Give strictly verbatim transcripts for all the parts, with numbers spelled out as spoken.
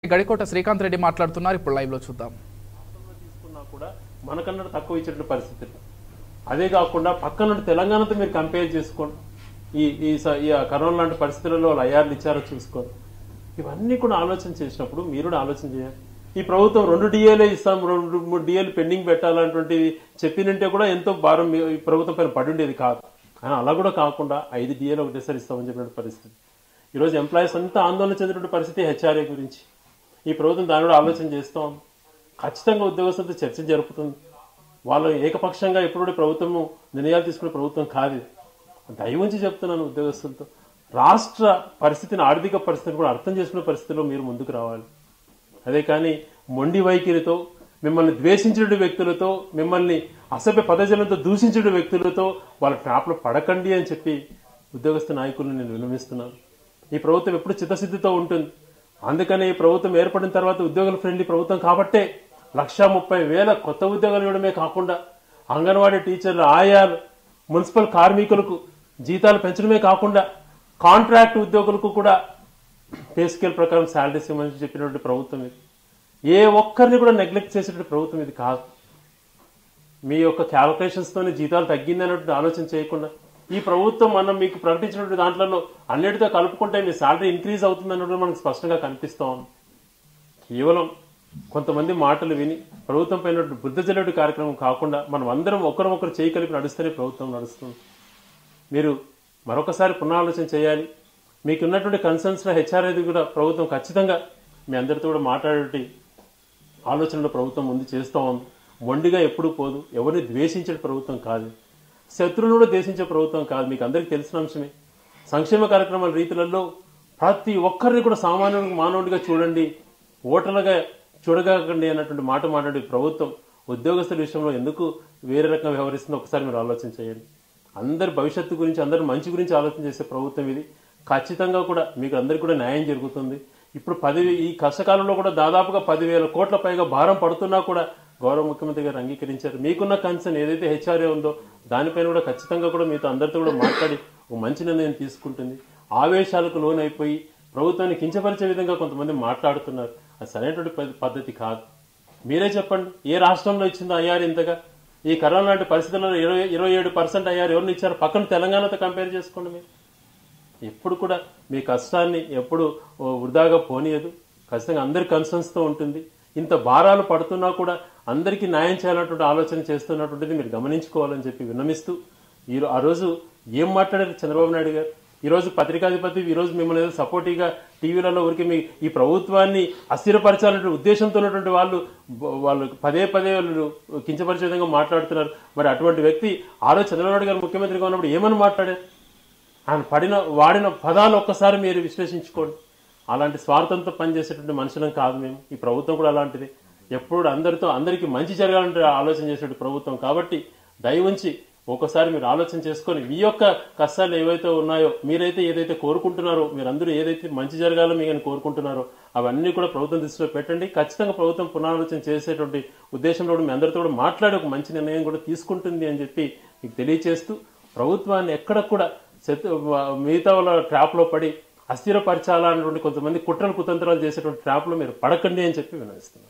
గడికోట శ్రీకాంత్ రెడ్డి మాట్లాడుతున్నారు. ఇప్పుడు లైవ్ లో చూద్దాం. తీసుకున్నా కూడా మనకన్నా తక్కువ ఇచ్చిన పరిస్థితులు. అదే కాకుండా పక్కన తెలంగాణతో మీరు కంపేర్ చేసుకోండి. ఈ ఈ కరోనా లాంటి పరిస్థితులలో వాళ్ళు ఐఆర్లు ఇచ్చారో చూసుకోండి. ఇవన్నీ కూడా ఆలోచన చేసినప్పుడు మీరు కూడా ఆలోచన చేయాలి. ఈ ప్రభుత్వం రెండు డిఏలే ఇస్తాం, రెండు మూడు డిఏలు పెండింగ్ పెట్టాలన్నటువంటివి చెప్పినంటే కూడా ఎంతో భారం ఈ ప్రభుత్వం పైన పడి ఉండేది కాదు. కానీ అలా కూడా కాకుండా ఐదు డిఏలు ఒకటేసారి ఇస్తామని చెప్పిన పరిస్థితి. ఈరోజు ఎంప్లాయీస్ అంతా ఆందోళన చెందినటువంటి పరిస్థితి హెచ్ఆర్ఏ గురించి. ఈ ప్రభుత్వం దాని కూడా ఆలోచన చేస్తాం. ఖచ్చితంగా ఉద్యోగస్తులతో చర్చ జరుపుతుంది. వాళ్ళు ఏకపక్షంగా ఎప్పుడు ప్రభుత్వము నిర్ణయాలు తీసుకునే ప్రభుత్వం కాదు. దయవుంచి చెప్తున్నాను, ఉద్యోగస్తులతో రాష్ట్ర పరిస్థితిని, ఆర్థిక పరిస్థితిని కూడా అర్థం చేసుకునే పరిస్థితిలో మీరు ముందుకు రావాలి. అదే కానీ మొండి వైఖరితో, మిమ్మల్ని ద్వేషించిన వ్యక్తులతో, మిమ్మల్ని అసభ్య పదజలంతో దూషించిన వ్యక్తులతో వాళ్ళ ట్రాప్లో పడకండి అని చెప్పి ఉద్యోగస్తు నాయకులను నేను విన్నవిస్తున్నాను. ఈ ప్రభుత్వం ఎప్పుడు చిత్తశుద్ధితో ఉంటుంది. అందుకని ఈ ప్రభుత్వం ఏర్పడిన తర్వాత ఉద్యోగుల ఫ్రెండ్లీ ప్రభుత్వం కాబట్టే లక్షా ముప్పై వేల కొత్త ఉద్యోగాలు ఇవ్వడమే కాకుండా అంగన్వాడీ టీచర్లు, ఆయాలు, మున్సిపల్ కార్మికులకు జీతాలు పెంచడమే కాకుండా కాంట్రాక్ట్ ఉద్యోగులకు కూడా పే స్కేల్ ప్రకారం శాలరీస్ ఇవ్వమని చెప్పినటువంటి ప్రభుత్వం ఇది. ఏ ఒక్కరిని కూడా నెగ్లెక్ట్ చేసేటువంటి ప్రభుత్వం ఇది కాదు. మీ యొక్క క్యాల్కులేషన్స్తోనే జీతాలు తగ్గింది అన్నట్టు ఆలోచన చేయకుండా ఈ ప్రభుత్వం మనం మీకు ప్రకటించినటువంటి దాంట్లో అన్నిటితో కలుపుకుంటే మీ శాలరీ ఇంక్రీజ్ అవుతుంది అన్నట్టు మనకు స్పష్టంగా కనిపిస్తూ ఉంది. కేవలం కొంతమంది మాటలు విని ప్రభుత్వం పైన బుద్ధ జల్లెడు కార్యక్రమం కాకుండా మనం అందరం ఒకరినొకరు చేయి కలిపి నడుస్తేనే ప్రభుత్వం నడుస్తుంది. మీరు మరొకసారి పునరాలోచన చేయాలి. మీకు ఉన్నటువంటి కన్సర్న్స్లో హెచ్ఆర్ఐది కూడా ప్రభుత్వం ఖచ్చితంగా మీ అందరితో కూడా మాట్లాడే ఆలోచనలో ప్రభుత్వం ముందు చేస్తూ ఉంది. మొండిగా ఎప్పుడు పోదు. ఎవరిని ద్వేషించే ప్రభుత్వం కాదు. శత్రువులు కూడా ద్వేషించే ప్రభుత్వం కాదు. మీకు అందరికీ తెలిసిన అంశమే. సంక్షేమ కార్యక్రమాల రీతులలో ప్రతి ఒక్కరిని కూడా సామాన్య మానవుడిగా చూడండి, ఓటర్లుగా చూడగకండి అన్నటువంటి మాట మాట్లాడే ప్రభుత్వం ఉద్యోగస్తుల విషయంలో ఎందుకు వేరే రకంగా వ్యవహరిస్తుందో ఒకసారి మీరు ఆలోచన చేయండి. అందరి భవిష్యత్తు గురించి, అందరి మంచి గురించి ఆలోచన చేసే ప్రభుత్వం ఇది. ఖచ్చితంగా కూడా మీకు అందరికీ కూడా న్యాయం జరుగుతుంది. ఇప్పుడు పది ఈ కష్టకాలంలో కూడా దాదాపుగా పదివేల కోట్ల పైగా భారం పడుతున్నా కూడా గౌరవ ముఖ్యమంత్రి గారు అంగీకరించారు. మీకున్న కన్సర్న్ ఏదైతే హెచ్ఆర్ఏ ఉందో దానిపైన కూడా ఖచ్చితంగా కూడా మీతో అందరితో కూడా మాట్లాడి ఒక మంచి నిర్ణయం తీసుకుంటుంది. ఆవేశాలకు లోనైపోయి ప్రభుత్వాన్ని కించపరిచే విధంగా కొంతమంది మాట్లాడుతున్నారు. అది సరైనటువంటి పద్ధతి కాదు. మీరే చెప్పండి, ఏ రాష్ట్రంలో ఇచ్చిందో ఐఆర్ ఇంతగా? ఈ కరోనా లాంటి పరిస్థితుల్లో ఇరవై ఇరవై ఏడు పర్సెంట్ ఐఆర్ ఎవరిని ఇచ్చారు? పక్కన తెలంగాణతో కంపేర్ చేసుకోండి. మీరు ఎప్పుడు కూడా మీ కష్టాన్ని ఎప్పుడు వృధాగా పోనీయదు. ఖచ్చితంగా అందరి కన్సర్న్స్తో ఉంటుంది. ఇంత భారాలు పడుతున్నా కూడా అందరికీ న్యాయం చేయాలన్నటువంటి ఆలోచన చేస్తున్నటువంటిది మీరు గమనించుకోవాలని చెప్పి విన్నమిస్తూ, ఈ ఆ రోజు ఏం మాట్లాడారు చంద్రబాబు నాయుడు గారు? ఈరోజు పత్రికాధిపతి ఈరోజు మిమ్మల్ని ఏదో సపోర్టివ్గా టీవీలలో ఊరికి మీ ఈ ప్రభుత్వాన్ని అస్థిరపరచాలనే ఉద్దేశంతో ఉన్నటువంటి వాళ్ళు వాళ్ళు పదే పదే వాళ్ళు కించపరిచే విధంగా మాట్లాడుతున్నారు. మరి అటువంటి వ్యక్తి ఆ రోజు చంద్రబాబు నాయుడు గారు ముఖ్యమంత్రిగా ఉన్నప్పుడు ఏమని మాట్లాడారు? ఆయన పడిన వాడిన పదాలు ఒక్కసారి మీరు విశ్లేషించుకోండి. అలాంటి స్వార్థంతో పనిచేసేటువంటి మనుషులం కాదు మేము. ఈ ప్రభుత్వం కూడా అలాంటిది. ఎప్పుడు అందరితో అందరికీ మంచి జరగాలంటే ఆలోచన చేసేటువంటి ప్రభుత్వం కాబట్టి దయవుంచి ఒకసారి మీరు ఆలోచన చేసుకొని మీ యొక్క కష్టాలు ఏవైతే ఉన్నాయో, మీరైతే ఏదైతే కోరుకుంటున్నారో, మీరందరూ ఏదైతే మంచి జరగాలో మీరు కోరుకుంటున్నారో అవన్నీ కూడా ప్రభుత్వం దృష్టిలో పెట్టండి. ఖచ్చితంగా ప్రభుత్వం పునరాలోచన చేసేటువంటి ఉద్దేశంలో మీ అందరితో కూడా మాట్లాడి ఒక మంచి నిర్ణయం కూడా తీసుకుంటుంది అని చెప్పి మీకు తెలియజేస్తూ, ప్రభుత్వాన్ని ఎక్కడ కూడా మిగతా వాళ్ళ ట్రాప్లో పడి అస్థిరపరచాలన్నటువంటి కొంతమంది కుట్రలు కుతంత్రాలు చేసేటువంటి ట్రాప్లో మీరు పడకండి అని చెప్పి వినవిస్తున్నాను.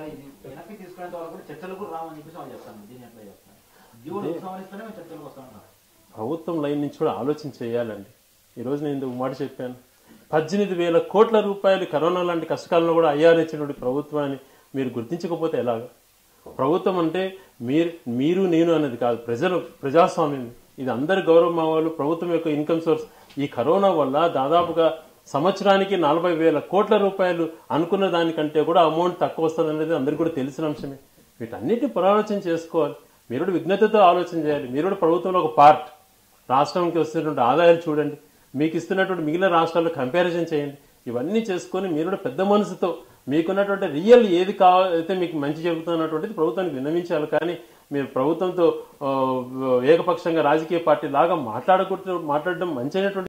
ప్రభుత్వం లైన్ నుంచి కూడా ఆలోచన చేయాలండి. ఈరోజు నేను ఇందుకు మాట చెప్పాను, పద్దెనిమిది వేల కోట్ల రూపాయలు కరోనా లాంటి కష్టకాలంలో కూడా ఐఆర్ ఇచ్చినటువంటి ప్రభుత్వాన్ని మీరు గుర్తించకపోతే ఎలాగా? ప్రభుత్వం అంటే మీరు మీరు నేను అనేది కాదు, ప్రజలు, ప్రజాస్వామ్యం. ఇది అందరి గౌరవం అవ్వాలి. ప్రభుత్వం యొక్క ఇన్కమ్ సోర్స్. ఈ కరోనా వల్ల దాదాపుగా సంవత్సరానికి నలభై వేల కోట్ల రూపాయలు అనుకున్న దానికంటే కూడా అమౌంట్ తక్కువ వస్తుంది అనేది అందరికీ కూడా తెలిసిన అంశమే. వీటన్నిటిని పునరాలోచన చేసుకోవాలి. మీరు కూడా విజ్ఞతతో ఆలోచన చేయాలి. మీరు కూడా ప్రభుత్వంలో ఒక పార్ట్. రాష్ట్రానికి వస్తున్నటువంటి ఆదాయాలు చూడండి, మీకు ఇస్తున్నటువంటి మిగిలిన రాష్ట్రాల్లో కంపారిజన్ చేయండి. ఇవన్నీ చేసుకొని మీరు కూడా పెద్ద మనసుతో మీకున్నటువంటి రియల్ ఏది కావాలైతే మీకు మంచి జరుగుతున్నటువంటిది ప్రభుత్వానికి విన్నవించాలి. కానీ మీరు ప్రభుత్వంతో ఏకపక్షంగా రాజకీయ పార్టీ లాగా మాట్లాడకూడదు మాట్లాడడం మంచి అయినటువంటి